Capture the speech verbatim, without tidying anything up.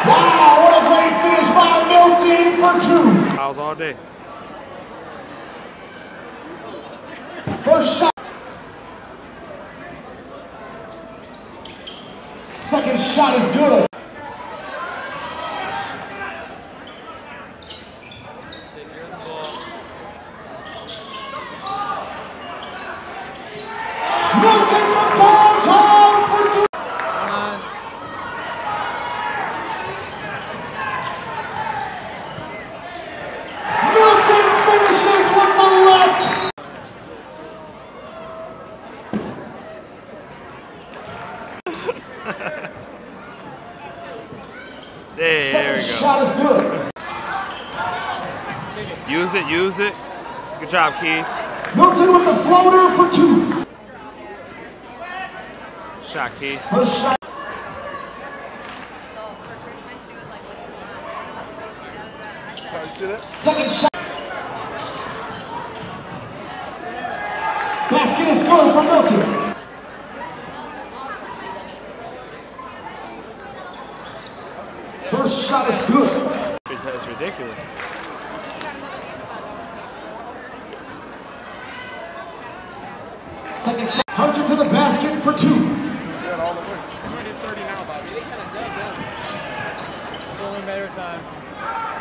Wow, what a great finish by Milton for two. Fouls all day. First shot. Second shot is good. Milton from downtown for three. Milton finishes with the left. There, there we go. Shot is good. Use it, use it. Good job, Keys. Milton with the floater for two. Shot, Keys. First shot. You see that? Second shot. Basket is good for Milton. First shot is good. It's, it's ridiculous. Second shot. Hunter to the basket for two. Yeah, all the way. thirty now, Bobby. They kind of dug down. It's only a matter of time.